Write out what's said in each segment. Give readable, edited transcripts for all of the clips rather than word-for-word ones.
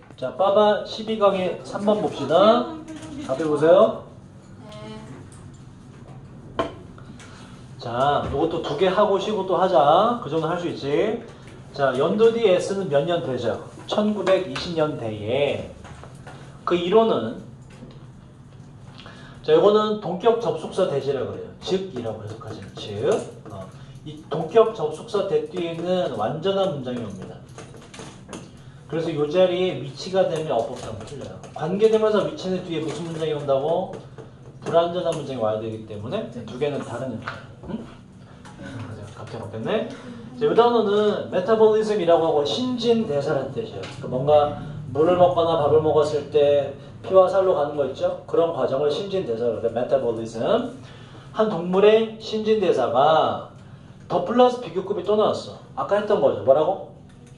자, 빠바 12강의 3번 봅시다. 답해 보세요. 자, 이것도 2개 하고 쉬고 또 하자. 그 정도 할 수 있지. 자, 연도 뒤 S는 몇 년 되죠? 1920년대에 그 이론은 자, 이거는 동격 접속사 대시라고 그래요. 즉이라고 해석하시는 즉. 이 동격 접속사 대 뒤에는 완전한 문장이 옵니다. 그래서 이 자리에 위치가 되면 어법상은 틀려요. 관계대명사 위치는 뒤에 무슨 문장이 온다고? 불완전한 문장이 와야 되기 때문에 2개는 다른 형태예요. 응? 갑자기 바뀌었네. 자, 이 단어는 메타볼리즘이라고 하고 신진대사라는 뜻이에요. 그러니까 뭔가 물을 먹거나 밥을 먹었을 때 피와 살로 가는 거 있죠? 그런 과정을 신진대사로 해요. 메타볼리즘. 한 동물의 신진대사가 더 플러스 비교급이 또 나왔어. 아까 했던 거죠. 뭐라고?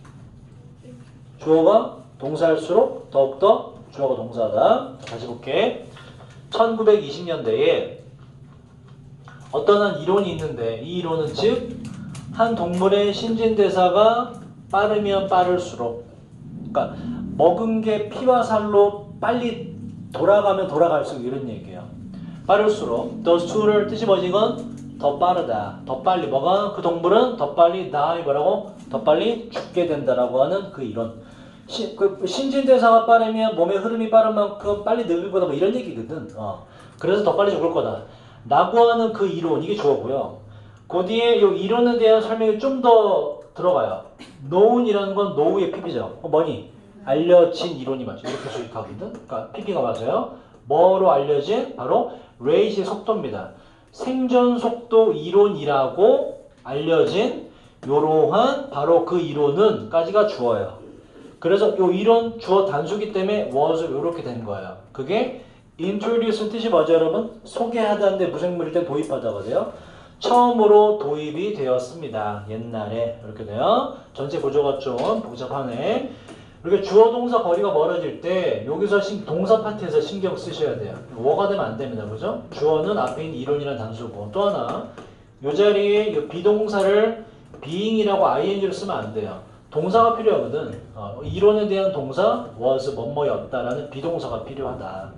주어가 동사일수록 더욱더 주어가 동사다. 다시 볼게. 1920년대에 어떤 한 이론이 있는데 이 이론은 즉 한 동물의 신진대사가 빠르면 빠를수록 그러니까 먹은 게 피와 살로 빨리 돌아가면 돌아갈수록 이런 얘기예요. 빠를수록 the sooner 뜻이 뭐지 이건? 더 빠르다. 더 빨리 뭐가? 그 동물은 더 빨리 die 뭐라고? 더 빨리 죽게 된다라고 하는 그 이론. 그 신진대사가 빠르면 몸의 흐름이 빠른 만큼 빨리 늙을 거다 뭐 이런 얘기거든. 그래서 더 빨리 죽을 거다. 라고 하는 그 이론, 이게 주어고요. 그 뒤에 이 이론에 대한 설명이 좀 더 들어가요. known이라는 건 know의 PP죠. 뭐니? 알려진 이론이 맞죠. 이렇게 수익하거든. 그러니까 PP가 맞아요. 뭐로 알려진? 바로 rate의 속도입니다. 생존 속도 이론이라고 알려진 요러한 바로 그 이론은 까지가 주어요. 그래서 요 이론 주어 단수기 때문에 was 요렇게 된 거예요. 그게 introduce 뜻이 뭐죠 여러분? 소개하다는데 무생물일 때 도입하다가 돼요. 처음으로 도입이 되었습니다. 옛날에 이렇게 돼요. 전체 구조가 좀 복잡하네. 이렇게 주어 동사 거리가 멀어질 때 여기서 동사 파트에서 신경 쓰셔야 돼요. 워가 되면 안 됩니다. 그죠? 주어는 앞에 있는 이론이라는 단수고 또 하나 이 자리에 이 비동사를 being이라고 ing를 쓰면 안 돼요. 동사가 필요하거든. 이론에 대한 동사 was 뭐뭐였다라는 비동사가 필요하다.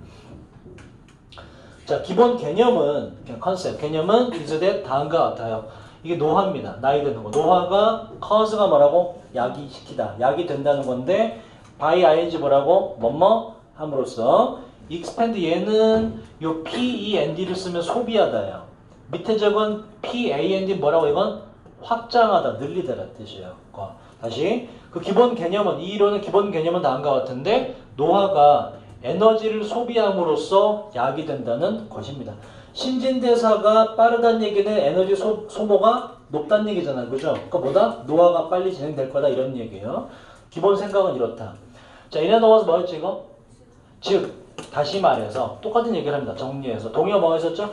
자, 기본 개념은 컨셉 개념은 is that 다음과 같아요. 이게 노화입니다. 나이 드는 거. 노화가 cause가 뭐라고? 야기시키다. 약이 된다는 건데 by ing 뭐라고? 뭐뭐 함으로써 expand 얘는 요 pend를 쓰면 소비하다예요. 밑에 적은 pand 뭐라고 이건? 확장하다, 늘리다라는 뜻이에요. 다시 그 기본 개념은 이 이론의 기본 개념은 다음과 같은데 노화가 에너지를 소비함으로써 약이 된다는 것입니다. 신진대사가 빠르다는 얘기는 에너지 소모가 높다는 얘기잖아요. 그죠? 그러니까 뭐다? 노화가 빨리 진행될 거다 이런 얘기예요. 기본 생각은 이렇다. 자, 이래 넣어서 뭐였지 이거? 즉, 다시 말해서 똑같은 얘기를 합니다. 정리해서. 동의어 뭐가 있었죠?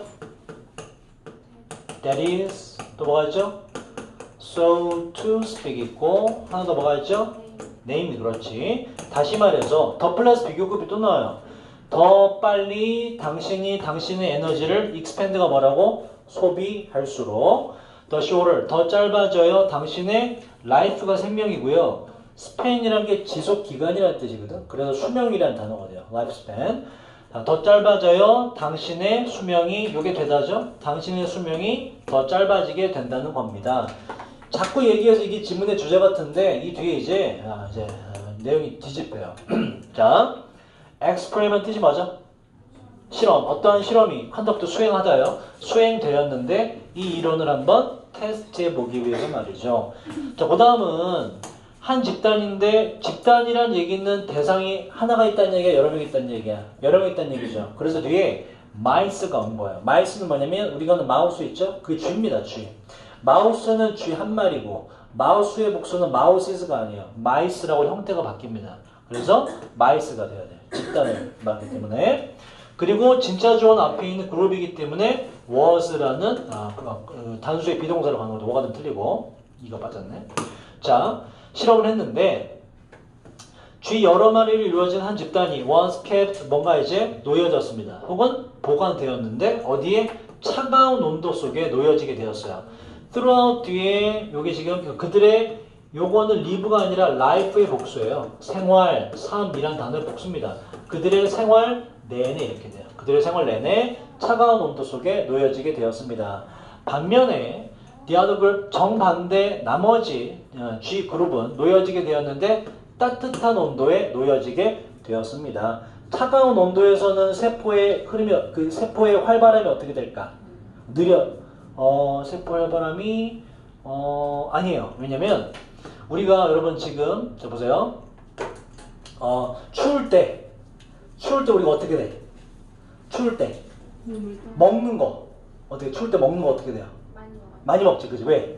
That is 또 뭐가 있죠? So to speak 있고 하나 더 뭐가 있죠? name 그렇지. 다시 말해서 더 플러스 비교급이 또 나와요. 더 빨리 당신의 에너지를 expand가 뭐라고? 소비할수록 더 shorter 더 짧아져요. 당신의 life가 생명이고요. span이라는 게 지속 기간이라는 뜻이거든. 그래서 수명이라는 단어가 돼요. lifespan. 더 짧아져요. 당신의 수명이 이게 되다죠. 당신의 수명이 더 짧아지게 된다는 겁니다. 자꾸 얘기해서 이게 지문의 주제 같은데 이 뒤에 이제 내용이 뒤집혀요. 자, experiment 뜻이 뭐죠? 실험. 어떠한 실험이 컨덕트 수행하다요. 수행되었는데 이 이론을 한번 테스트해 보기 위해서 말이죠. 자, 그 다음은 한 집단인데 집단이란 얘기는 대상이 하나가 있다는 얘기야, 여러 명이 있다는 얘기야. 여러 명이 있다는 얘기죠. 그래서 뒤에 mice가 온 거예요. mice는 뭐냐면 우리가 하는 마우스 있죠? 그게 쥐입니다, 쥐. 마우스는 쥐 한 마리고 마우스의 복수는 mouse가 아니에요. mice라고 형태가 바뀝니다. 그래서 mice가 돼야 돼요. 집단을 말하기 때문에. 그리고 진짜 주어는 앞에 있는 그룹이기 때문에 was라는 단수의 비동사로 가는 것도 뭐가 좀 틀리고 이거 빠졌네. 자, 실험을 했는데 쥐 여러 마리를 이루어진 한 집단이 once kept 뭔가 이제 놓여졌습니다. 혹은 보관되었는데 어디에? 차가운 온도 속에 놓여지게 되었어요. throughout 뒤에 여기 지금 그들의 요거는 live가 아니라 life의 복수예요. 생활, 삶이란 단어의 복수입니다. 그들의 생활 내내 이렇게 돼요. 그들의 생활 내내 차가운 온도 속에 놓여지게 되었습니다. 반면에 the other group 정반대 나머지 G 그룹은 놓여지게 되었는데 따뜻한 온도에 놓여지게 되었습니다. 차가운 온도에서는 세포의 흐름이 그 세포의 활발함이 어떻게 될까? 느려. 세포 활발함이 아니에요. 왜냐면 우리가 여러분 지금 자 보세요. 추울 때 우리가 어떻게 돼? 추울 때 먹는 거 어떻게 추울 때 먹는 거 어떻게 돼요? 많이 먹지, 그지? 왜?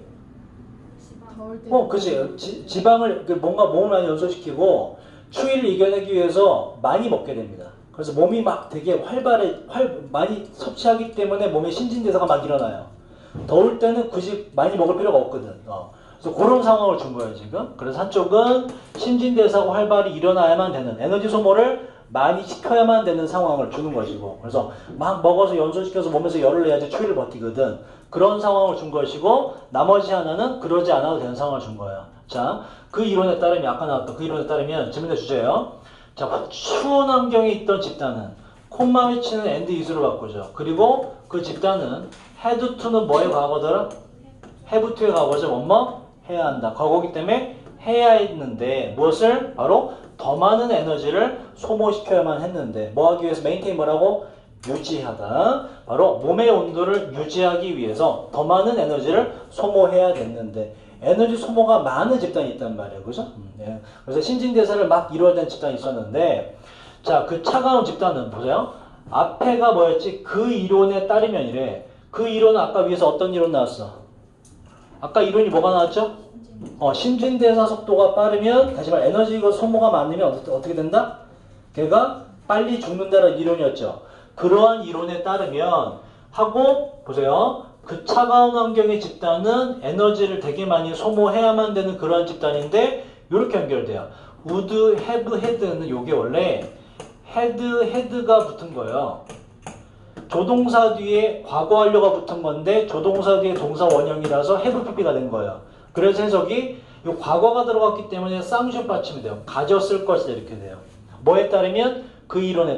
그지. 지방을 뭔가 몸을 많이 연소시키고 추위를 이겨내기 위해서 많이 먹게 됩니다. 그래서 몸이 막 되게 많이 섭취하기 때문에 몸의 신진대사가 막 일어나요. 더울 때는 굳이 많이 먹을 필요가 없거든. 그래서 그런 상황을 준 거예요, 지금. 그래서 한쪽은 신진대사가 활발히 일어나야만 되는 에너지 소모를 많이 시켜야만 되는 상황을 주는 것이고, 그래서 막 먹어서 연소시켜서 몸에서 열을 내야지 추위를 버티거든. 그런 상황을 준 것이고, 나머지 하나는 그러지 않아도 되는 상황을 준 거예요. 자, 그 이론에 따르면, 아까 나왔던 그 이론에 따르면 질문의 주제예요. 자, 추운 환경에 있던 집단은 콤마 위치는 and is로 바꾸죠. 그리고 그 집단은 had to는 뭐의 과거더라? have to의 과거죠. 뭐뭐? 해야 한다. 과거기 때문에 해야 했는데 무엇을? 바로 더 많은 에너지를 소모시켜야만 했는데 뭐 하기 위해서 maintain 뭐라고? 유지하다. 바로 몸의 온도를 유지하기 위해서 더 많은 에너지를 소모해야 됐는데 에너지 소모가 많은 집단이 있단 말이에요. 그죠? 네. 그래서 신진대사를 막 이루어야 되는 집단이 있었는데 자, 그 차가운 집단은 보세요. 앞에가 뭐였지? 그 이론에 따르면 이래. 그 이론은 아까 위에서 어떤 이론 나왔어? 아까 이론이 뭐가 나왔죠? 신진대사 속도가 빠르면 다시 말해 에너지가 소모가 많으면 어떻게 된다? 걔가 빨리 죽는다는 이론이었죠. 그러한 이론에 따르면 하고 보세요. 그 차가운 환경의 집단은 에너지를 되게 많이 소모해야만 되는 그러한 집단인데 이렇게 연결돼요. would, have, had는 이게 원래 had가 붙은 거예요. 조동사 뒤에 과거 완료가 붙은 건데 조동사 뒤에 동사 원형이라서 have PP가 된 거예요. 그래서 해석이 이 과거가 들어갔기 때문에 쌍시옷 받침이 돼요. 가졌을 것이다 이렇게 돼요. 뭐에 따르면? 그 이론에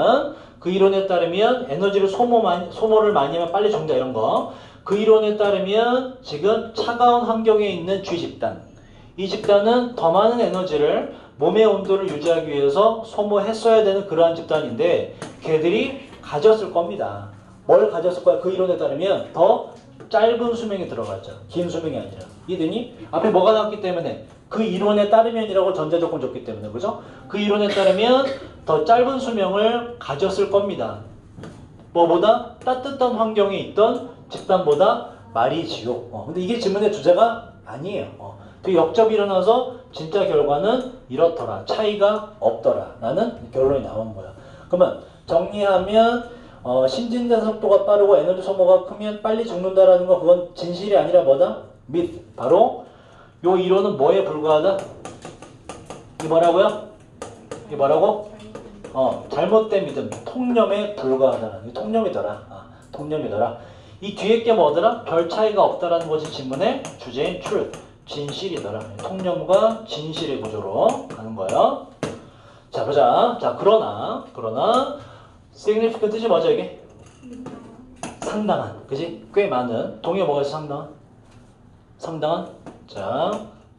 따르면 에너지를 소모를 많이 하면 빨리 죽는다 이런 거. 그 이론에 따르면 지금 차가운 환경에 있는 G 집단. 이 집단은 더 많은 에너지를 몸의 온도를 유지하기 위해서 소모했어야 되는 그러한 집단인데 걔들이 가졌을 겁니다. 뭘 가졌을 거야? 그 이론에 따르면 더 짧은 수명이 들어가죠. 긴 수명이 아니라. 이해되니? 앞에 뭐가 나왔기 때문에 그 이론에 따르면이라고 전제조건 줬기 때문에 그죠? 그 이론에 따르면 더 짧은 수명을 가졌을 겁니다. 뭐보다? 따뜻한 환경에 있던 집단보다 말이지요. 근데 이게 질문의 주제가 아니에요. 그 역접이 일어나서 진짜 결과는 이렇더라. 차이가 없더라. 라는 결론이 나온 거야. 그러면 정리하면 신진대사 속도가 빠르고 에너지 소모가 크면 빨리 죽는다라는 거 그건 진실이 아니라 뭐다? myth. 바로 요 이론은 뭐에 불과하다? 이게 뭐라고요? 이게 뭐라고? 잘못된 믿음, 통념에 불과하다는 게 통념이더라. 통념이더라. 이 뒤에 게 뭐더라? 별 차이가 없다라는 것이 질문의 주제인 truth, 진실이더라. 통념과 진실의 구조로 가는 거예요. 자, 보자. 자, 그러나 significant 뜻이 뭐죠, 이게? 상당한, 그지? 꽤 많은. 동의어 뭐가 있어, 상당한? 자,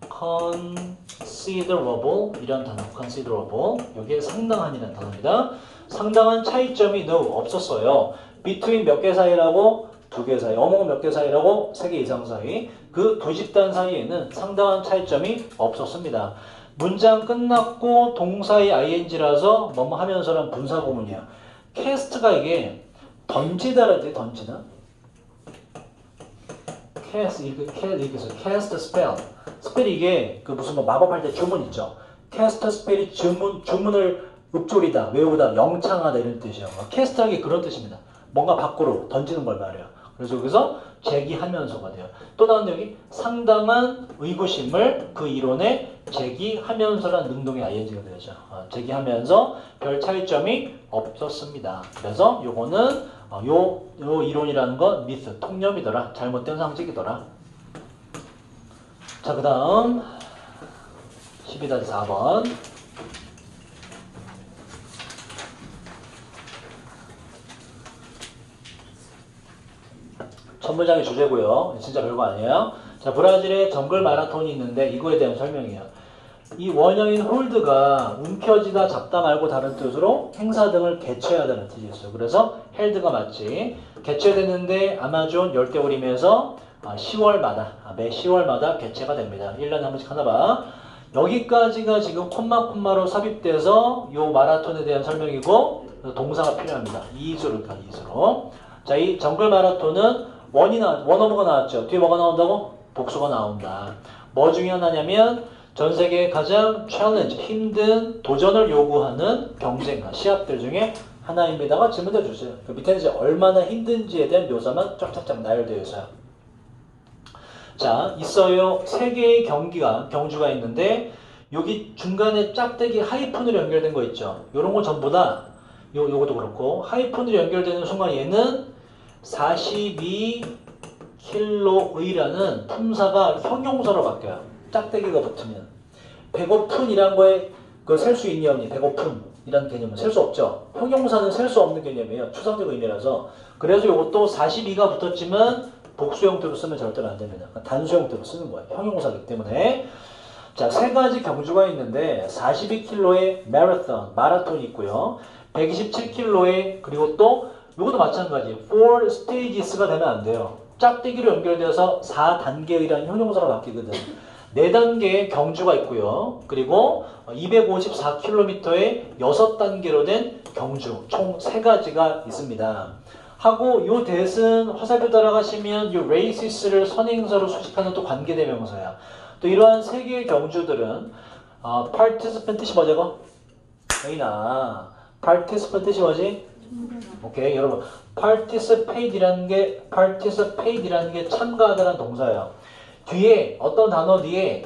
considerable 이런 단어, considerable. 여기에 상당한이라는 단어입니다. 상당한 차이점이 no 없었어요. between 몇 개 사이라고? 2개 사이. 어몽 몇 개 사이라고? 3개 이상 사이. 그 두 집단 사이에는 상당한 차이점이 없었습니다. 문장 끝났고 동사의 ing라서 뭐뭐 하면서란 분사구문이야. cast가 이게 던지다라지 던지다. cast spell. 스펠 이게 그 무슨 뭐 마법할 때 주문 있죠. cast spell이 주문을 읊조리다, 외우다, 영창하다 이런 뜻이에요. cast하기 그런 뜻입니다. 뭔가 밖으로 던지는 걸 말해요. 그래서 여기서 제기하면서가 돼요. 또 나오는데 여기 상당한 의구심을 그 이론에 제기하면서란 능동의 ing가 되죠. 제기하면서 별 차이점이 없었습니다. 그래서 요거는 요 이론이라는 건 myth, 통념이더라. 잘못된 상식이더라. 자, 그 다음 12-4번. 첫 문장의 주제고요. 진짜 별거 아니에요. 자, 브라질에 정글 마라톤이 있는데 이거에 대한 설명이에요. 이 원형인 홀드가 움켜쥐다, 잡다 말고 다른 뜻으로 행사 등을 개최하다는 뜻이 있어요. 그래서 헬드가 맞지. 개최되는데 아마존 열대우림에서 10월마다, 매 10월마다 개최가 됩니다. 1년에 한 번씩 하나 봐. 여기까지가 지금 콤마로 삽입돼서 이 마라톤에 대한 설명이고 동사가 필요합니다. 이수로. 자, 이 정글 마라톤은 원어브가 나왔죠. 뒤에 뭐가 나온다고? 복수가 나온다. 뭐 중에 하나냐면 전 세계에 가장 챌린지, 힘든 도전을 요구하는 경쟁과 시합들 중에 하나입니다가 질문해 주세요. 그 밑에는 이제 얼마나 힘든지에 대한 묘사만 쫙쫙쫙 나열되어 있어요. 자, 있어요. 세 개의 경주가 있는데 여기 중간에 짝대기 하이픈으로 연결된 거 있죠. 요런 거 전부 다 요것도 그렇고 하이픈으로 연결되는 순간 얘는 42kg이라는 품사가 형용사로 바뀌어요. 짝대기가 붙으면. 배고픈이란 거에 셀 수 있니 없니? 배고픈이란 개념은 셀 수 없죠. 형용사는 셀 수 없는 개념이에요. 추상적 의미라서. 그래서 이것도 42가 붙었지만 복수 형태로 쓰면 절대로 안 됩니다. 단수 형태로 쓰는 거예요. 형용사이기 때문에. 자, 세 가지 경주가 있는데 42km의 마라톤이 있고요. 127km의 그리고 또 이것도 마찬가지 4 stages가 되면 안 돼요. 짝대기로 연결돼서 4단계의라는 형용사로 바뀌거든. 4단계의 경주가 있고요. 그리고 254km의 6단계로 된 경주 총 3가지가 있습니다. 하고 요 대신 화살표 따라가시면 요 races를 선행사로 수식하는 또 관계대명사야. 또 이러한 3개의 경주들은 participant 뜻이 뭐지 이거? 에이나 participant 뜻이 뭐지? 오케이 여러분 participate이라는 게 참가하다라는 동사예요. 뒤에 어떤 단어 뒤에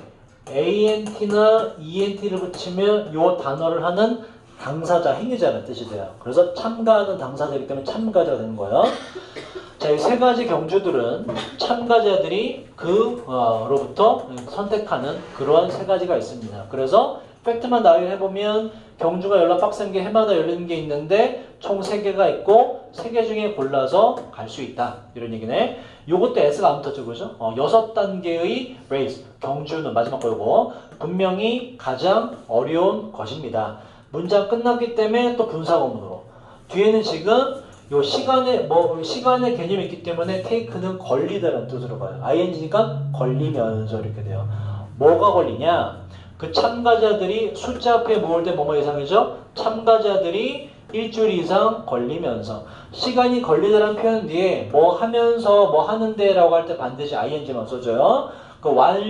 ant나 ent를 붙이면 요 단어를 하는 당사자, 행위자라는 뜻이 돼요. 그래서 참가하는 당사자이기 때문에 참가자가 되는 거예요. 자, 이 3가지 경주들은 참가자들이 그로부터 선택하는 그러한 3가지가 있습니다. 그래서 팩트만 나열해보면 경주가 열라 빡센 게 해마다 열리는 게 있는데 총 3개가 있고 3개 중에 골라서 갈 수 있다. 이런 얘기네. 요것도 S가 안 붙었죠. 그죠? 6단계의 레이스, 경주는 마지막 거고 분명히 가장 어려운 것입니다. 문장 끝났기 때문에 또 분사구문으로. 뒤에는 지금 요 시간의 개념이 있기 때문에 take는 걸리다라는 뜻으로 가요. ing니까 걸리면서 이렇게 돼요. 뭐가 걸리냐? 그 참가자들이 숫자 앞에 모을 때 뭐뭐 이상이죠? 참가자들이 일주일 이상 걸리면서 시간이 걸리다라는 표현 뒤에 뭐 하면서 뭐 하는데 라고 할 때 반드시 ing만 써줘요. 그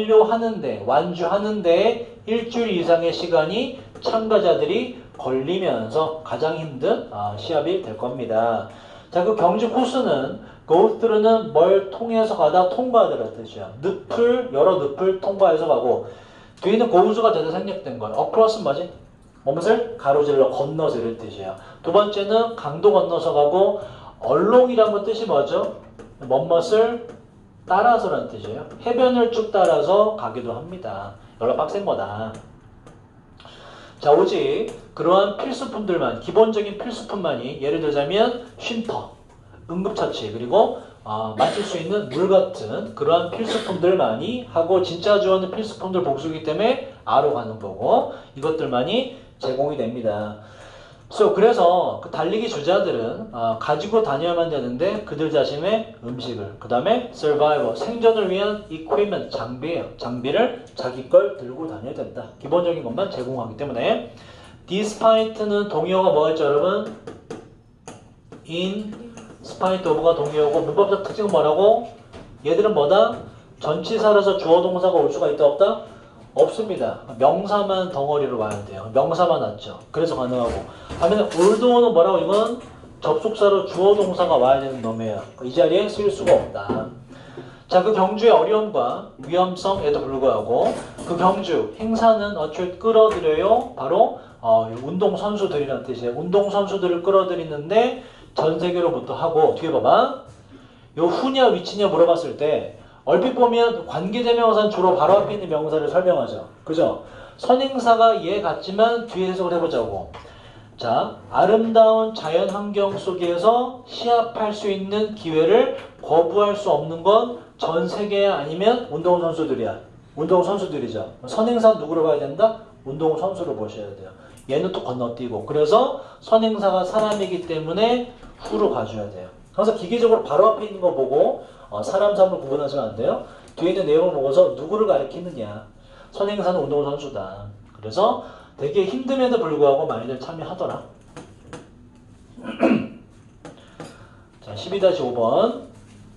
완주하는데 일주일 이상의 시간이 참가자들이 걸리면서 가장 힘든 시합이 될 겁니다. 자, 그 경주 코스는 go through는 뭘 통해서 가다 통과하다라는 뜻이야. 여러 늪을 통과해서 가고 뒤에는 고우수가 돼서 생략된 거예요. across는 뭐지? 무엇을? 가로질러 건너서 이런 뜻이야. 두 번째는 강도 건너서 가고 along이란 건 뜻이 뭐죠? 뭐뭇을 따라서라는 뜻이에요. 해변을 쭉 따라서 가기도 합니다. 연락 빡센 거다. 자, 오직 그러한 필수품들만, 기본적인 필수품만이 예를 들자면 쉼터, 응급처치, 그리고 마실 수 있는 물 같은 그러한 필수품들만이 하고 진짜 주어는 필수품들 복수이기 때문에 R로 가는 거고 이것들만이 제공이 됩니다. 그래서 그 달리기 주자들은 가지고 다녀야만 되는데 그들 자신의 음식을 그 다음에 survival, 생존을 위한 equipment, 장비예요. 장비를 자기 걸 들고 다녀야 된다. 기본적인 것만 제공하기 때문에 despite는 동의어가 뭐였죠 여러분? in spite of가 동의어고 문법적 특징은 뭐라고? 얘들은 뭐다? 전치사라서 주어 동사가 올 수가 있다 없다? 없습니다. 명사만 덩어리로 와야 돼요. 명사만 왔죠. 그래서 가능하고. 반면에 올드어는 뭐라고? 이건 접속사로 주어 동사가 와야 되는 놈이에요. 이 자리에 쓸 수가 없다. 자, 그 경주의 어려움과 위험성에도 불구하고 그 경주, 행사는 어쩔 끌어들여요? 바로 운동선수들이라는 뜻이에요. 운동선수들을 끌어들이는데 전 세계로부터 하고 뒤에 봐봐. 요 후냐 위치냐 물어봤을 때 얼핏 보면 관계대명사는 주로 바로 앞에 있는 명사를 설명하죠. 그죠? 선행사가 얘 같지만 뒤에 해석을 해보자고. 자, 아름다운 자연 환경 속에서 시합할 수 있는 기회를 거부할 수 없는 건 전 세계야 아니면 운동선수들이야? 운동선수들이죠. 선행사 누구를 봐야 된다? 운동선수를 보셔야 돼요. 얘는 또 건너뛰고. 그래서 선행사가 사람이기 때문에 후로 가줘야 돼요. 그래서 기계적으로 바로 앞에 있는 거 보고 사람, 사람을 구분하시면 안 돼요. 뒤에 있는 내용을 보고서 누구를 가리키느냐. 선행사는 운동선수다. 그래서 되게 힘듦에도 불구하고 많이들 참여하더라. 자, 12-5번.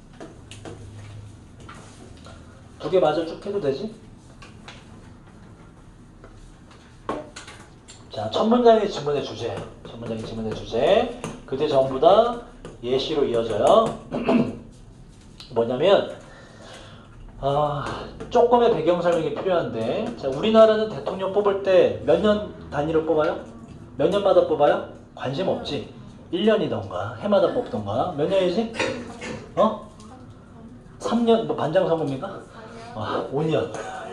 두 개 마저 쭉 해도 되지? 자, 첫 문장의 지문의 주제. 첫 문장의 지문의 주제. 그게 전부 다 예시로 이어져요. 뭐냐면, 조금의 배경 설명이 필요한데, 자, 우리나라는 대통령 뽑을 때 몇 년 단위로 뽑아요? 몇 년마다 뽑아요? 관심 없지? 1년이던가, 해마다 뽑던가, 몇 년이지? 3년, 뭐 반장선거입니까? 5년.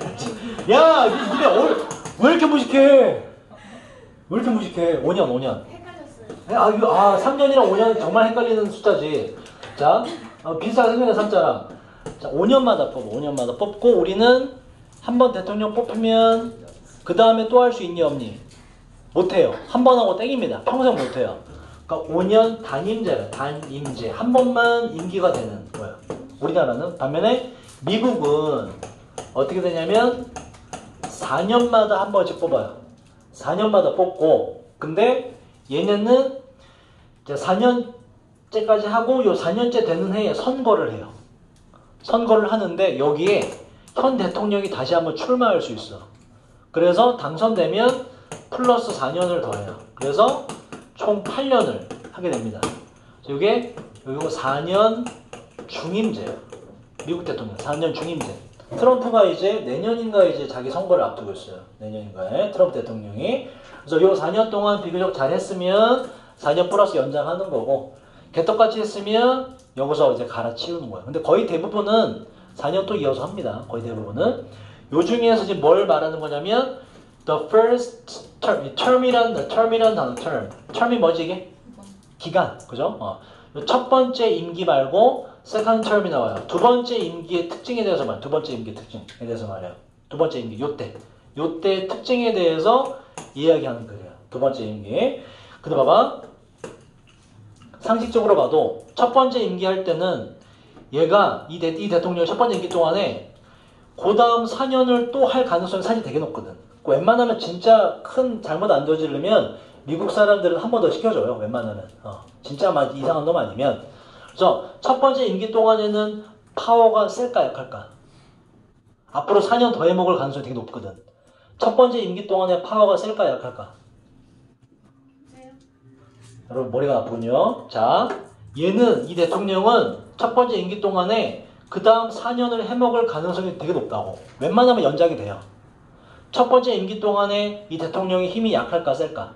야, 니네 왜 이렇게 무식해? 왜 이렇게 무식해? 5년. 헷갈렸어요. 3년이랑 5년 정말 헷갈리는 숫자지. 자, 비슷하게 생각해 삼자랑. 자, 5년마다 뽑고, 우리는 한 번 대통령 뽑히면 그 다음에 또 할 수 있니 없니? 못해요. 한 번 하고 땡입니다. 평생 못해요. 그러니까 5년 단임제. 한 번만 임기가 되는 거예요. 우리나라는. 반면에 미국은 어떻게 되냐면 4년마다 한 번씩 뽑아요. 4년마다 뽑고, 근데 얘네는 이제 4년째까지 하고 요 4년째 되는 해에 선거를 해요. 선거를 하는데 여기에 현 대통령이 다시 한번 출마할 수 있어. 그래서 당선되면 플러스 4년을 더해요. 그래서 총 8년을 하게 됩니다. 이게 요거 4년 중임제예요. 미국 대통령 4년 중임제. 트럼프가 이제 내년인가 이제 자기 선거를 앞두고 있어요. 내년인가에 트럼프 대통령이. 그래서 요 4년 동안 비교적 잘했으면 4년 플러스 연장하는 거고, 개떡같이 했으면 여기서 이제 갈아치우는 거예요. 근데 거의 대부분은 4년 또 이어서 합니다. 거의 대부분은. 요 중에서 지금 뭘 말하는 거냐면 the first term, term이란 단어, term이 뭐지 이게? 기간, 그죠? 첫 번째 임기 말고 second term이 나와요. 두 번째 임기의 특징에 대해서 말해요. 두 번째 임기 특징에 대해서 말해요. 두 번째 임기, 요때 특징에 대해서 이야기하는 거예요. 두 번째 임기. 근데 봐봐. 상식적으로 봐도 첫 번째 임기 할 때는 얘가 이 대통령 첫 번째 임기 동안에 그 다음 4년을 또 할 가능성이 사실 되게 높거든. 웬만하면 진짜 큰 잘못 안 저지르면 미국 사람들은 한 번 더 시켜줘요. 웬만하면. 진짜 막 이상한 놈 아니면. 그래서 첫 번째 임기 동안에는 파워가 셀까 약할까? 앞으로 4년 더 해먹을 가능성이 되게 높거든. 첫 번째 임기 동안에 파워가 셀까 약할까? 여러분 머리가 아프군요. 자, 얘는 이 대통령은 첫 번째 임기 동안에 그 다음 4년을 해먹을 가능성이 되게 높다고. 웬만하면 연장이 돼요. 첫 번째 임기 동안에 이 대통령의 힘이 약할까 셀까?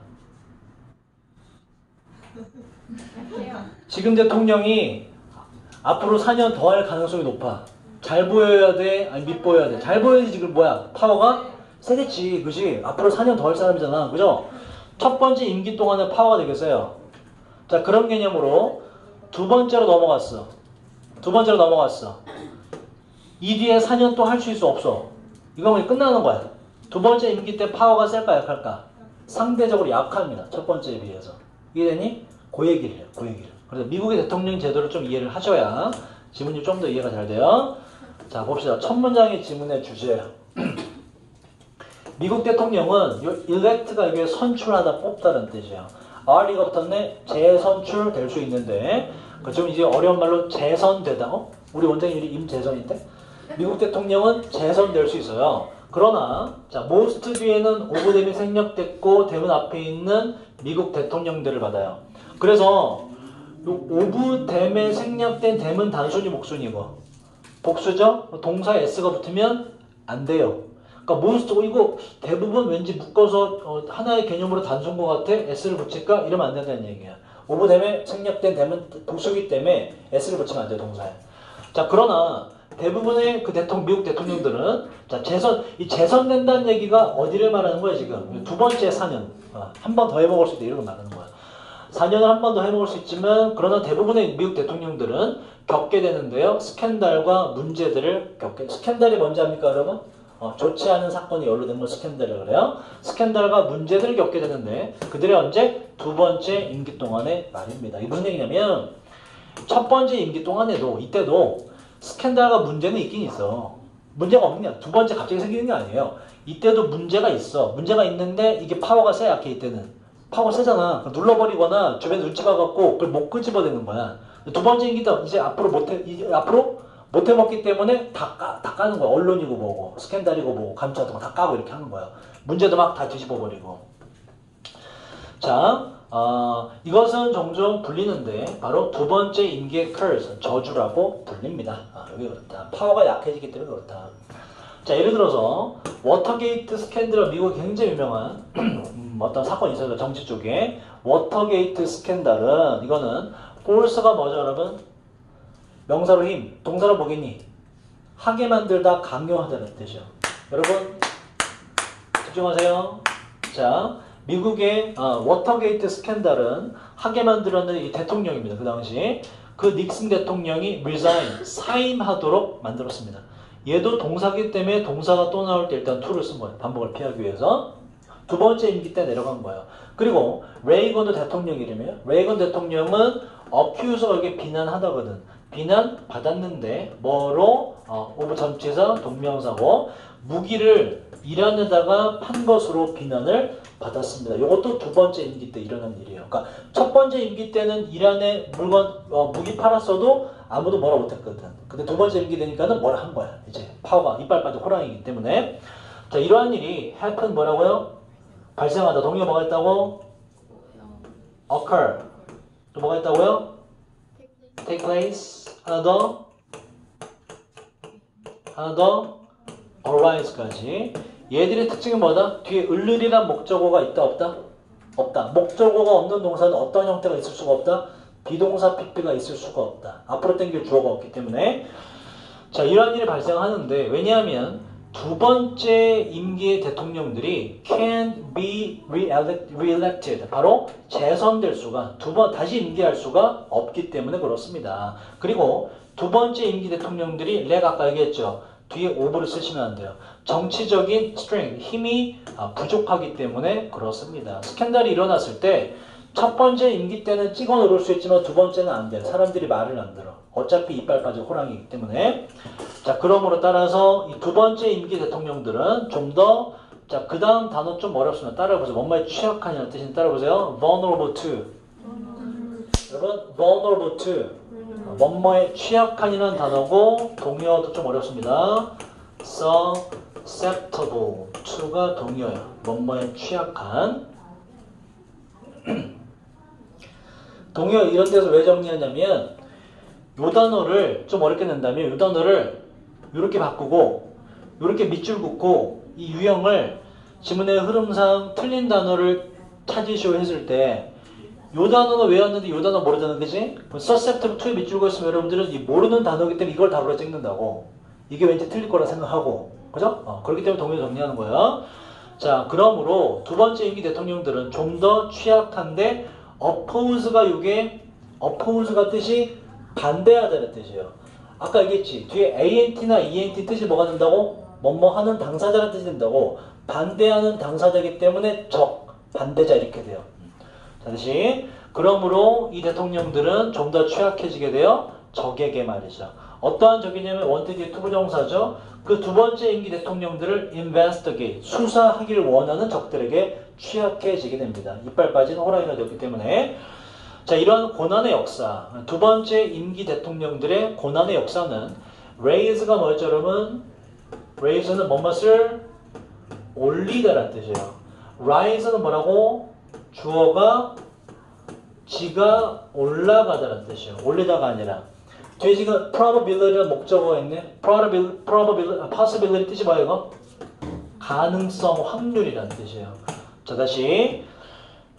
지금 대통령이 앞으로 4년 더 할 가능성이 높아. 잘 보여야 돼? 아니 밉보여야 돼? 잘 보여야지. 지금 뭐야? 파워가 세겠지. 그지? 앞으로 4년 더 할 사람이잖아. 그죠? 첫 번째 임기 동안에 파워가 되겠어요. 자, 그런 개념으로 두 번째로 넘어갔어. 이 뒤에 4년 또 할 수 있어 없어? 이거 그냥 끝나는 거야. 두 번째 임기 때 파워가 셀까 약할까? 상대적으로 약합니다. 첫 번째에 비해서. 이해되니? 그 얘기를 해요. 그래서 미국의 대통령 제도를 좀 이해를 하셔야 지문이 좀 더 이해가 잘 돼요. 자, 봅시다. 첫 문장의 지문의 주제예요. 미국 대통령은 요 elect가 이게 선출하다, 뽑다는 뜻이에요. r이가 붙었네. 재선출될 수 있는데, 좀 이제 어려운 말로 재선되다. 우리 원장님 이름이 임재선인데? 미국 대통령은 재선될 수 있어요. 그러나 자, most 뒤에는 오브댐이 생략됐고 대문 앞에 있는 미국 대통령들을 받아요. 그래서 오브댐에 생략된 댐은 단순히 목순이고 복수죠? 동사 s가 붙으면 안 돼요. 그러니까 most, 이거 대부분 왠지 묶어서 하나의 개념으로 단순 것 같아? s를 붙일까? 이러면 안 된다는 얘기야. 오브댐에 생략된 댐은 복수기 때문에 s를 붙이면 안 돼요, 동사에. 자, 그러나 대부분의 그 미국 대통령들은 자, 재선된다는 얘기가 어디를 말하는 거야, 지금? 두 번째 4년. 한 번 더 해먹을 수 있다, 이런 걸 말하는 거야. 4년을 한 번 더 해먹을 수 있지만, 그러나 대부분의 미국 대통령들은 겪게 되는데요. 스캔들과 문제들을 스캔들이 뭔지 압니까, 여러분? 좋지 않은 사건이 연루된 걸 스캔들이라고 그래요. 스캔들과 문제들을 겪게 되는데, 그들이 언제? 두 번째 임기 동안의 말입니다. 이게 무슨 얘기냐면, 첫 번째 임기 동안에도, 이때도 스캔들과 문제는 있긴 있어. 문제가 없냐? 두 번째 갑자기 생기는 게 아니에요. 이때도 문제가 있어. 문제가 있는데 이게 파워가 세, 약해, 이때는. 파워가 세잖아. 눌러버리거나 주변에 눈치 봐갖고 그걸 못 끄집어내는 거야. 두 번째 임기 때 이제 앞으로 못 해먹기 때문에 다 까는 거야. 언론이고 뭐고, 스캔들이고 뭐고, 감찰도 다 까고 이렇게 하는 거야. 문제도 막 다 뒤집어버리고. 자, 이것은 종종 불리는데 바로 두 번째 임기의 curse, 저주라고 불립니다. 여기 그렇다. 파워가 약해지기 때문에 그렇다. 자, 예를 들어서 워터게이트 스캔들, 미국에 굉장히 유명한 어떤 사건이 있어요. 정치 쪽에. 워터게이트 스캔들은 이거는 force가 뭐죠, 여러분? 명사로 힘, 동사로 뭐겠니? 하게 만들다, 강요하다는 뜻이죠. 여러분 집중하세요. 자, 미국의 워터게이트 스캔들은 하게 만들었는 이 대통령입니다. 그 당시 그 닉슨 대통령이 resign, 사임하도록 만들었습니다. 얘도 동사기 때문에 동사가 또 나올 때 일단 to를 쓴 거예요. 반복을 피하기 위해서. 두 번째 임기 때 내려간 거예요. 그리고 레이건도 대통령 이름이에요. 레이건 대통령은 accuse가 이게 비난하다거든. 비난 받았는데 뭐로? 오브 전치사 동명사고 무기를 이란에다가 판 것으로 비난을 받았습니다. 이것도 두 번째 임기 때 일어난 일이에요. 그러니까 첫 번째 임기 때는 이란에 무기 팔았어도 아무도 뭐라 못했거든. 근데 두 번째 임기 되니까는 뭐라 한 거야. 이제 파워가 이빨 빠진 호랑이기 때문에. 자, 이러한 일이 happen 뭐라고요? 발생하다. 동의어 뭐가 있다고? occur. 또 뭐가 있다고요? take place. 하나 더 arise까지. 얘들의 특징이 뭐다? 뒤에 을을이란 목적어가 있다 없다? 없다. 목적어가 없는 동사는 어떤 형태가 있을 수가 없다? 비동사 PP가 있을 수가 없다. 앞으로 당길 주어가 없기 때문에. 자, 이러한 일이 발생하는데 왜냐하면 두 번째 임기의 대통령들이 can be re-elected. 바로 재선될 수가, 다시 임기할 수가 없기 때문에 그렇습니다. 그리고 두 번째 임기 대통령들이 내가 아까 얘기했죠. 뒤에 over를 쓰시면 안 돼요. 정치적인 strength, 힘이 부족하기 때문에 그렇습니다. 스캔들이 일어났을 때 첫 번째 임기 때는 찍어 누를 수 있지만 두 번째는 안 돼요. 사람들이 말을 안 들어. 어차피 이빨 빠진 호랑이기 때문에. 자, 그러므로 따라서 이 두 번째 임기 대통령들은 좀 더, 자, 그 다음 단어 좀 어렵습니다. 따라해보세요. 뭔가에 취약하냐는 뜻인데 따라해보세요. vulnerable to. 여러분, vulnerable to. 뭐뭐에 취약한이라는 단어고 동의어도 좀 어렵습니다. susceptible to가 동의어예요. 뭐뭐에 취약한. 동의어 이런 데서 왜 정리하냐면 요 단어를 좀 어렵게 낸다면 요 단어를 이렇게 바꾸고 이렇게 밑줄 긋고 이 유형을 지문의 흐름상 틀린 단어를 찾으시오 했을 때 요 단어는 외웠는데 요 단어 모르잖아, 그지? susceptible to에 밑줄 그었으면 여러분들은 이 모르는 단어이기 때문에 이걸 답으로 찍는다고. 이게 왠지 틀릴 거라 생각하고, 그죠? 그렇기 때문에 동의어 정리하는 거야. 자, 그러므로 두 번째 임기 대통령들은 좀 더 취약한데 oppose가 oppose가 뜻이 반대하다는 뜻이에요. 아까 얘기했지. 뒤에 ANT나 ENT 뜻이 뭐가 된다고? 뭐뭐 하는 당사자라는 뜻이 된다고. 반대하는 당사자이기 때문에 적, 반대자 이렇게 돼요. 자, 다시. 그러므로 이 대통령들은 좀 더 취약해지게 돼요. 적에게 말이죠. 어떠한 적이냐면 원태 뒤에 투부정사죠. 그 두 번째 임기 대통령들을 investigate, 수사하기를 원하는 적들에게 취약해지게 됩니다. 이빨 빠진 호랑이가 되었기 때문에. 자, 이러한 고난의 역사, 두 번째 임기 대통령들의 고난의 역사는 raise가 뭐였죠, 여러분? raise는 뭐뭇을 올리다라는 뜻이에요. rise는 뭐라고? 주어가 지가 올라가다라는 뜻이에요. 올리다가 아니라. 뒤에 지금 probability라는 목적어가 있네. possibility 뜻이 뭐예요, 이거? 가능성, 확률이라는 뜻이에요. 자, 다시.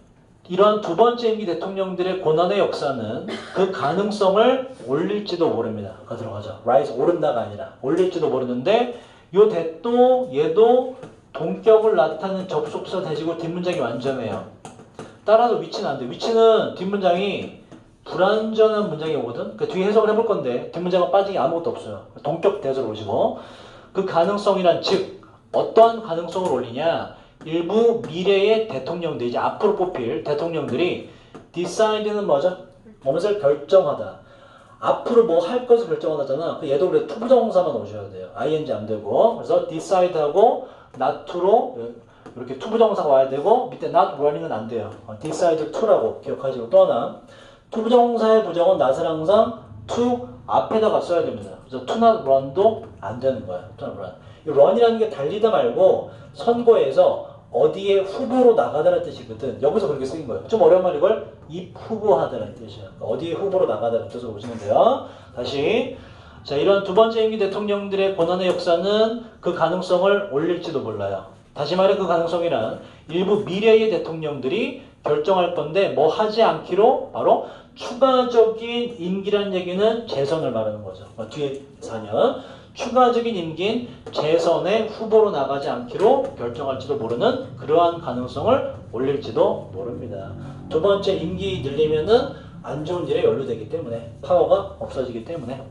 이러한 두 번째 임기 대통령들의 고난의 역사는 그 가능성을 올릴지도 모릅니다. 가 들어가죠. rise 오른다가 아니라 올릴지도 모르는데 요 대도 얘도 동격을 나타내는 접속사 대지고 뒷문장이 완전해요. 따라서 위치는 안 돼. 위치는 뒷문장이 불완전한 문장이 오거든. 그 뒤에 해석을 해볼 건데 뒷문장은 빠진 게 아무것도 없어요. 동격 대조로 오시고 그 가능성이란 즉 어떠한 가능성을 올리냐 일부 미래의 대통령들 이제 앞으로 뽑힐 대통령들이 decide는 뭐죠? 무엇을 결정하다. 앞으로 뭐 할 것을 결정하다잖아. 그 얘도 그래 투부정사만 오셔야 돼요. ing 안 되고 그래서 decide하고 not to로 이렇게 투부정사가 와야 되고 밑에 not running은 안 돼요. decide to라고 기억하시고 또 하나 투부정사의 부정은 not을 항상 to 앞에다가 써야 됩니다. 그래서 to not run도 안 되는 거야. to not run. 이 run이라는 게 달리다 말고 선거에서 어디에 후보로 나가다라는 뜻이거든. 여기서 그렇게 쓰인 거예요. 좀 어려운 말 이걸 입후보하다라는 뜻이에요. 어디에 후보로 나가다라는 뜻으로 보시면 돼요. 다시 자 이런 두 번째 임기 대통령들의 고난의 역사는 그 가능성을 올릴지도 몰라요. 다시 말해 그 가능성이란 일부 미래의 대통령들이 결정할 건데 뭐 하지 않기로 바로 추가적인 임기란 얘기는 재선을 말하는 거죠. 뒤에 4년 추가적인 임기인 재선의 후보로 나가지 않기로 결정할지도 모르는 그러한 가능성을 올릴지도 모릅니다. 두 번째 임기 늘리면은 안 좋은 일에 연루되기 때문에 파워가 없어지기 때문에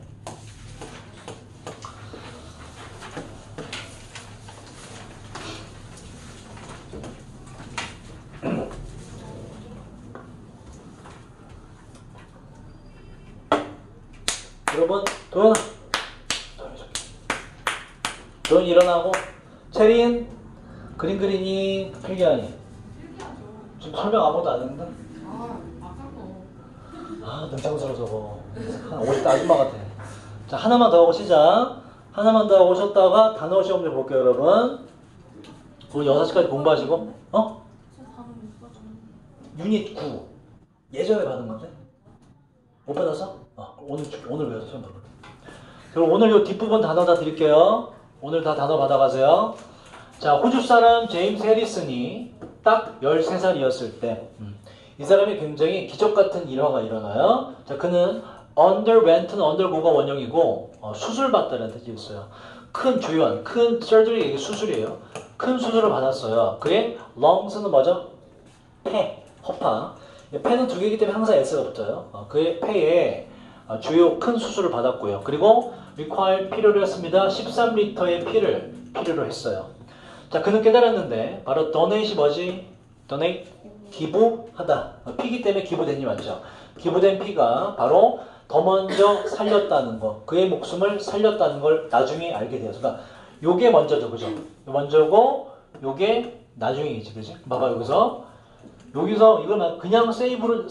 여러분 도현아 도현이 일어나고 체린 그림 그리니 필기하니 지금 설명 아무것도 안 했는데 능청스러워 저거 50대 아줌마 같아. 자 하나만 더 하고 시작. 하나만 더 하고 쉬었다가 단어 시험 좀 볼게요 여러분. 오늘 6시까지 공부하시고 유닛 9 예전에 받은 건데 못 받았어? 오늘 외워서 시험 볼 거야. 그럼 오늘 요 뒷부분 단어 다 드릴게요. 오늘 다 단어 받아가세요. 자, 호주 사람 제임스 해리슨이 딱 13살이었을 때, 이 사람이 굉장히 기적 같은 일화가 일어나요. 자, 그는 underwent는 undergo가 원형이고, 수술받다라는 뜻이 있어요. 큰 조연, 큰 surgery, 수술이에요. 큰 수술을 받았어요. 그의 lungs는 뭐죠? 폐, 허파. 폐는 두 개이기 때문에 항상 S가 붙어요. 그의 폐에 주요 큰 수술을 받았고요. 그리고 require 필요로 했습니다. 13리터의 피를 필요로 했어요. 자, 그는 깨달았는데 바로 donate이 뭐지? donate, 기부하다. 피기 때문에 기부된이 맞죠? 기부된 피가 바로 더 먼저 살렸다는 거, 그의 목숨을 살렸다는 걸 나중에 알게 되었어. 그러니까 요게 먼저죠, 그죠? 먼저고 요게 나중이지, 그지? 봐봐 여기서 이걸 그냥 쓰면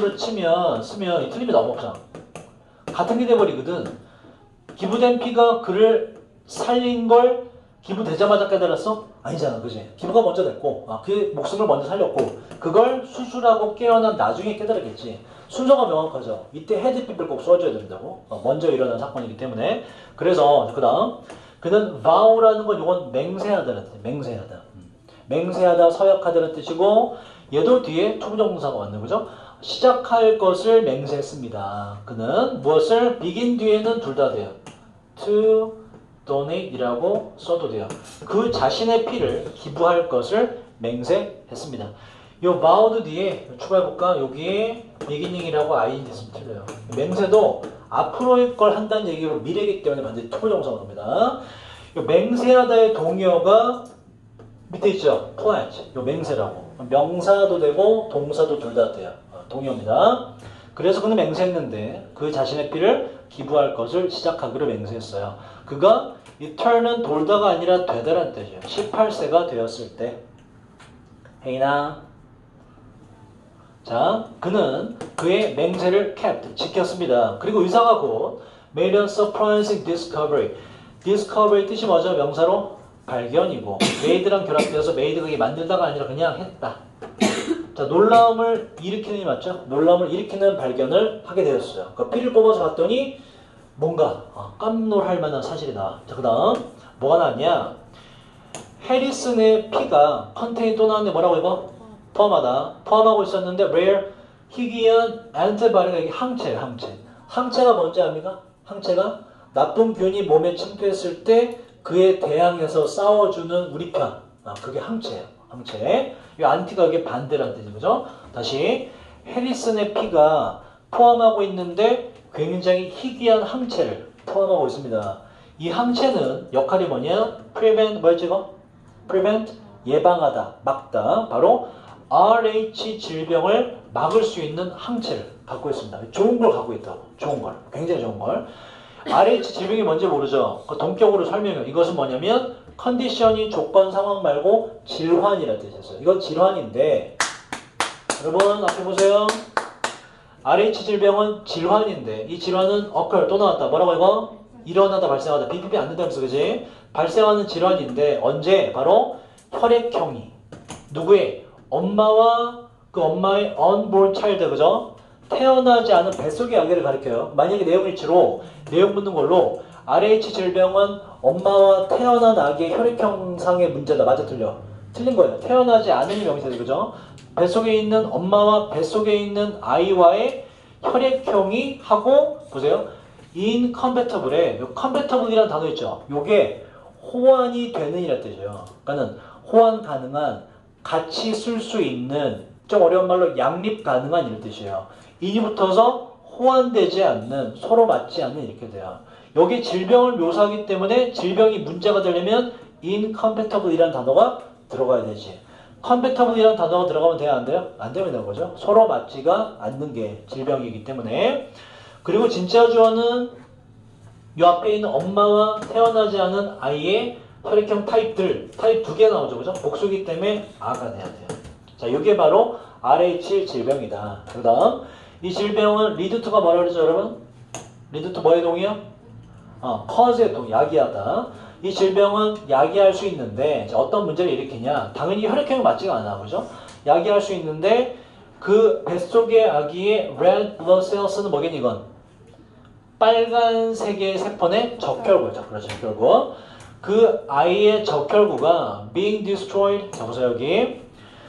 틀림이 너무 없잖아. 같은 게 돼버리거든. 기부된 피가 그를 살린 걸 기부되자마자 깨달았어? 아니잖아, 그지? 기부가 먼저 됐고, 그의 목숨을 먼저 살렸고, 그걸 수술하고 깨어난 나중에 깨달았겠지. 순서가 명확하죠. 이때 헤드핍을 꼭 써줘야 된다고. 먼저 일어난 사건이기 때문에. 그래서 그 다음 그는 vow라는 건 이건 맹세하다는 뜻. 맹세하다. 맹세하다, 서약하다는 뜻이고 얘도 뒤에 투부정사가 왔네, 그죠? 시작할 것을 맹세했습니다. 그는 무엇을 begin 뒤에는 둘 다 돼요. to donate이라고 써도 돼요. 그 자신의 피를 기부할 것을 맹세했습니다. 요 vowed 뒤에 추가해볼까? 여기에 beginning이라고 ing 있으면 틀려요. 맹세도 앞으로의 걸 한다는 얘기로 미래이기 때문에 반드시 투부정사가 옵니다. 요 맹세하다의 동의어가 밑에 있죠? pledge. 요 맹세라고. 명사도 되고 동사도 둘 다 돼요. 동의어입니다. 그래서 그는 맹세했는데 그 자신의 피를 기부할 것을 시작하기로 맹세했어요. 그가 이 turn은 돌다가 아니라 되다라는 뜻이에요. 18세가 되었을 때. 혜인아. 자, 그는 그의 맹세를 kept, 지켰습니다. 그리고 의사가 곧 made a surprising discovery. discovery 뜻이 뭐죠? 명사로 발견이고 made랑 결합되어서 made가 만들다가 아니라 그냥 했다. 자, 놀라움을 일으키는 이 맞죠? 놀라움을 일으키는 발견을 하게 되었어요. 그 피를 뽑아서 봤더니 뭔가 깜놀할 만한 사실이 나와. 자, 그 다음 뭐가 나왔냐? 해리슨의 피가 컨테인 또 나왔는데 뭐라고 읽어? 포함하다. 포함하고 있었는데 rare 희귀한 antibiotic가 이게 항체예요. 항체가 뭔지 압니까? 항체가 나쁜 균이 몸에 침투했을 때 그에 대항해서 싸워주는 우리 편. 그게 항체예요. 항체. 이 안티가 이게 반대란 뜻이죠. 그죠? 다시 해리슨의 피가 포함하고 있는데 굉장히 희귀한 항체를 포함하고 있습니다. 이 항체는 역할이 뭐냐? prevent 뭐였지 이거? prevent 예방하다, 막다. 바로 RH 질병을 막을 수 있는 항체를 갖고 있습니다. 좋은 걸 갖고 있다고. 좋은 걸. 굉장히 좋은 걸. RH 질병이 뭔지 모르죠? 그 동격으로 설명해요. 이것은 뭐냐면 컨디션이 조건 상황 말고 질환이라는 뜻이었어요. 이건 질환인데 여러분 앞에 보세요. RH 질병은 질환인데 이 질환은 occur 또 나왔다. 뭐라고 이거? 일어나다 발생하다. BPP 안 된다면서 그지? 발생하는 질환인데 언제? 바로 혈액형이 누구의? 엄마와 그 엄마의 unborn child 그죠? 태어나지 않은 뱃속의 아기를 가리켜요. 만약에 내용일치로 내용 묻는 걸로 RH 질병은 엄마와 태어난 아기의 혈액형상의 문제다. 맞아 틀려? 틀린 거예요. 태어나지 않은 명사죠. 그죠? 뱃속에 있는 엄마와 뱃속에 있는 아이와의 혈액형이 하고 보세요. incompatible에 compatible이라는 단어 있죠. 요게 호환이 되는 이란 뜻이에요. 그러니까는 호환 가능한 같이 쓸 수 있는 좀 어려운 말로 양립 가능한 이런 뜻이에요. 인이 붙어서 호환되지 않는 서로 맞지 않는 이렇게 돼요. 여기 질병을 묘사하기 때문에 질병이 문제가 되려면 incompatible이라는 단어가 들어가야 되지. compatible이라는 단어가 들어가면 돼요? 안 돼요? 안 되는 거죠. 서로 맞지가 않는 게 질병이기 때문에. 그리고 진짜 주어는 이 앞에 있는 엄마와 태어나지 않은 아이의 혈액형 타입들, 타입 2개 나오죠. 그죠? 복수기 때문에 아가 돼야 돼요. 자, 이게 바로 RH 질병이다. 그 다음, 이 질병은 리드투가 뭐라 그러죠, 여러분? 리드투 뭐의 동이요? cause의 동, 야기하다. 이 질병은 야기할 수 있는데, 어떤 문제를 일으키냐? 당연히 혈액형이 맞지가 않아, 그죠? 야기할 수 있는데, 그 뱃속의 아기의 red blood cells는 뭐겠니, 이건? 빨간색의 세포의 적혈구죠. 그렇죠, 적혈구. 그 아이의 적혈구가 being destroyed. 자, 보세요, 여기.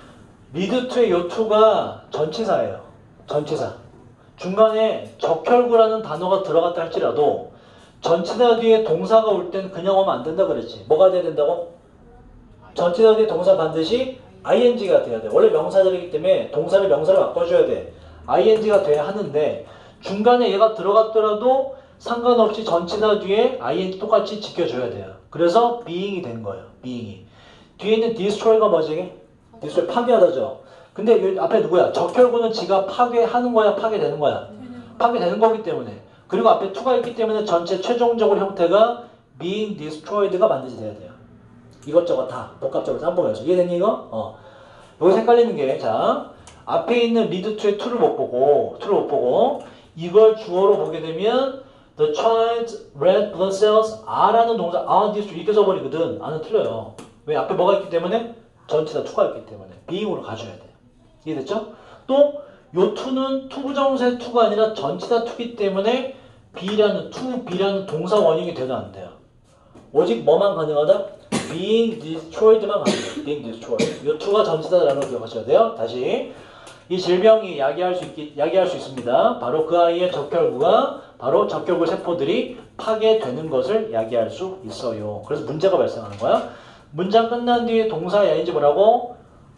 리드2의 요 2가 전치사예요. 전치사. 중간에 적혈구라는 단어가 들어갔다 할지라도 전치사 뒤에 동사가 올 땐 그냥 오면 안 된다 그랬지. 뭐가 돼야 된다고? 전치사 뒤에 동사 반드시 ing가 돼야 돼. 원래 명사절이기 때문에 동사를 명사를 바꿔줘야 돼. ing가 돼야 하는데 중간에 얘가 들어갔더라도 상관없이 전치사 뒤에 ing 똑같이 지켜줘야 돼요. 그래서 being이 된 거예요. being이. 뒤에 있는 destroy가 뭐지? destroy 파괴하다죠. 근데 여기 앞에 누구야? 적혈구는 지가 파괴하는 거야? 파괴되는 거야? 파괴되는 거기 때문에. 그리고 앞에 to가 있기 때문에 전체 최종적으로 형태가 being destroyed가 반드시 돼야 돼요. 이것저것 다 복합적으로 짬뽕해서. 이해됐니 이거? 여기서 헷갈리는 게 자 앞에 있는 리드2의 to를 못 보고 이걸 주어로 보게 되면 the child's red blood cells are라는 동사 are 이렇게 써버리거든. a는 틀려요. 왜? 앞에 뭐가 있기 때문에? 전치사 to가 있기 때문에 being으로 가져야 돼요. 이해됐죠? 또 요 to는 투부정세 to가 아니라 전치사 to이기 때문에 be라는 동사 원형이 돼도 안 돼요. 오직 뭐만 가능하다? being destroyed만 가능해요. being destroyed. 요 to가 전치사라는 걸 기억하셔야 돼요. 다시 이 질병이 야기할 수 있습니다. 바로 그 아이의 적혈구가 바로 적혈구 세포들이 파괴되는 것을 야기할 수 있어요. 그래서 문제가 발생하는 거야. 문장 끝난 뒤에 동사 ing 뭐라고?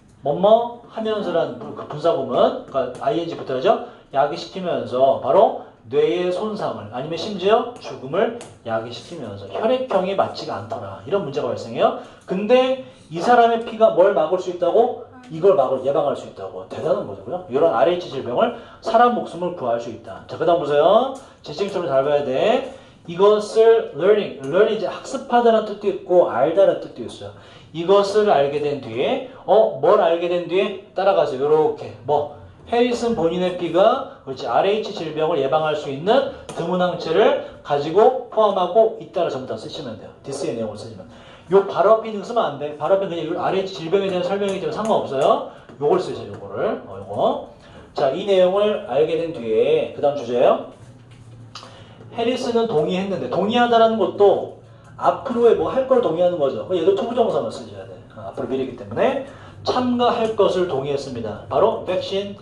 뭐뭐 하면서란 그 분사구문, 그러니까 ing 붙어야죠. 야기시키면서 바로 뇌의 손상을 아니면 심지어 죽음을 야기시키면서 혈액형이 맞지가 않더라. 이런 문제가 발생해요. 근데 이 사람의 피가 뭘 막을 수 있다고? 이걸 예방할 수 있다고. 대단한 거죠. 이런 RH 질병을 사람 목숨을 구할 수 있다. 자, 그 다음 보세요. 지식처럼 잘 봐야 돼. 이것을 learning 이제 학습하다는 뜻도 있고 알다는 뜻도 있어요. 이것을 알게 된 뒤에 뭘 알게 된 뒤에 따라가세요. 요렇게 해리슨 본인의 피가 그렇지 RH 질병을 예방할 수 있는 드문 항체를 가지고 포함하고 있다를 전부 다 쓰시면 돼요. this의 내용을 쓰시면. 요 바로 앞에 있는 거 쓰면 안 돼. 바로 앞에 그냥 RH 질병에 대한 설명이기 때문에 상관없어요. 요걸 쓰세요. 요거를. 요거. 자, 이 내용을 알게 된 뒤에 그 다음 주제예요. 해리슨은 동의했는데 동의하다라는 것도 앞으로의 할 걸 동의하는 거죠. 얘도 투부정사만 쓰셔야 돼. 앞으로 미래이기 때문에. 참가할 것을 동의했습니다. 바로 백신을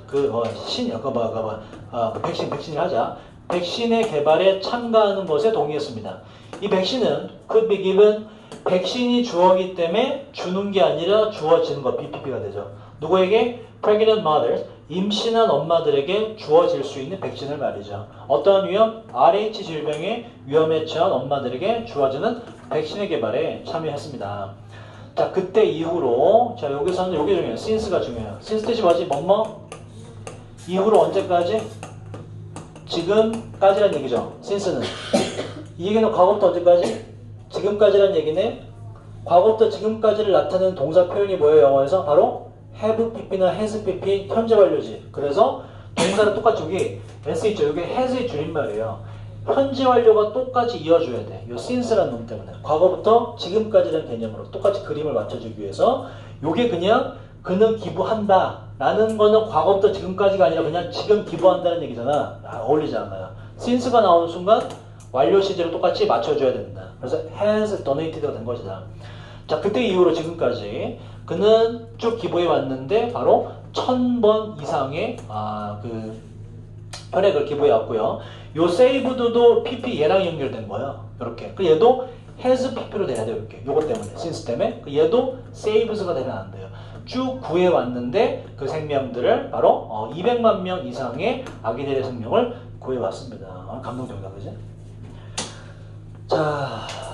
하자. 백신의 개발에 참가하는 것에 동의했습니다. 이 백신은 could be given, 백신이 주어기 때문에 주는 게 아니라 주어지는 것, BPP가 되죠. 누구에게? pregnant mothers, 임신한 엄마들에게 주어질 수 있는 백신을 말이죠. 어떠한 위험? RH 질병의 위험에 처한 엄마들에게 주어지는 백신의 개발에 참여했습니다. 자, 그때 이후로, 자, 여기서는 요게 중요해요. since가 중요해요. since 뜻이 뭐지? 뭐뭐? 이후로 언제까지? 지금까지란 얘기죠. since는. 이 얘기는 과거부터 언제까지? 지금까지란 얘기네. 과거부터 지금까지를 나타내는 동사 표현이 뭐예요? 영어에서? 바로 have pp나 has pp 현재 완료지. 그래서 동사는 똑같이 여기 s 있죠. 여기 has의 줄임말이에요. 현재 완료가 똑같이 이어줘야 돼. 요 since라는 놈 때문에. 과거부터 지금까지라는 개념으로 똑같이 그림을 맞춰주기 위해서 요게 그냥 그는 기부한다 라는 거는 과거부터 지금까지가 아니라 그냥 지금 기부한다는 얘기잖아. 어울리지 않아요. since가 나오는 순간 완료 시제를 똑같이 맞춰줘야 된다. 그래서 has donated가 된 것이다. 자, 그때 이후로 지금까지 그는 쭉 기부해 왔는데 바로 1000번 이상의 혈액을 기부해 왔고요. 요 saved도 pp 얘랑 연결된 거예요. 이렇게. 그 얘도 has pp로 돼야 돼요. 이렇게. 요것 때문에, since 때문에. 그 얘도 saves가 되면 안 돼요. 쭉 구해 왔는데 그 생명들을 바로 200만 명 이상의 아기들의 생명을 구해 왔습니다. 감동적이다, 그지? 자.